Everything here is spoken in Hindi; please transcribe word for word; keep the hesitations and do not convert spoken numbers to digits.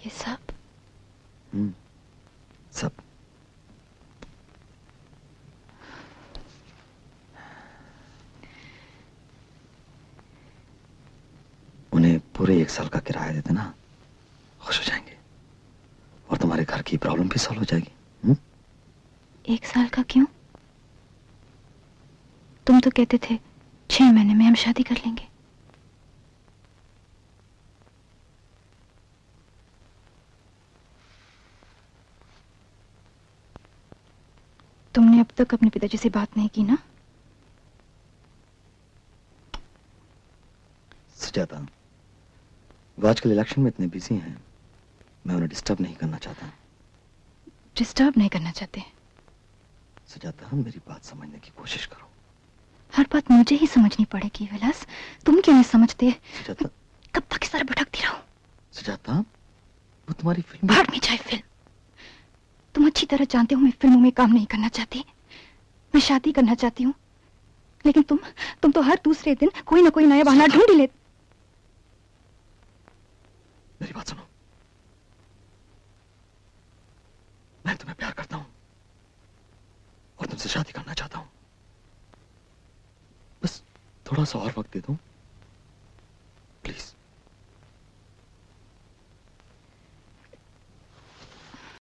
ये सब? हम्म, सब। उन्हें पूरे एक साल का किराया दे देना, खुश हो जाएंगे और तुम्हारे घर की प्रॉब्लम भी सॉल्व हो जाएगी। हुँ? एक साल का क्यों? तुम तो कहते थे छह महीने में हम शादी कर लेंगे। तुमने अब तक अपने पिताजी से बात नहीं की ना? सुजाता, वो आजकल इलेक्शन में इतने बिजी हैं, मैं उन्हें डिस्टर्ब नहीं करना चाहता। डिस्टर्ब नहीं करना चाहते? सुजाता, मेरी बात समझने की कोशिश करो। हर बात मुझे ही समझनी पड़ेगी विलास, तुम क्यों नहीं समझते? सुजाता, कब तक इस तरह भटकती रहूं? सुजाता, वो तुम्हारी फिल्म भाड़ में जाए फिल्म। तुम अच्छी तरह जानते हो मैं फिल्मों में काम नहीं करना चाहती, मैं शादी करना चाहती हूँ। लेकिन तुम तुम तो हर दूसरे दिन कोई ना कोई नया बहाना ढूंढ ही लेते। मेरी बात सुनो, मैं तुम्हें प्यार करता हूं और तुमसे शादी करना चाहता हूं। बस थोड़ा सा और वक्त दे दो।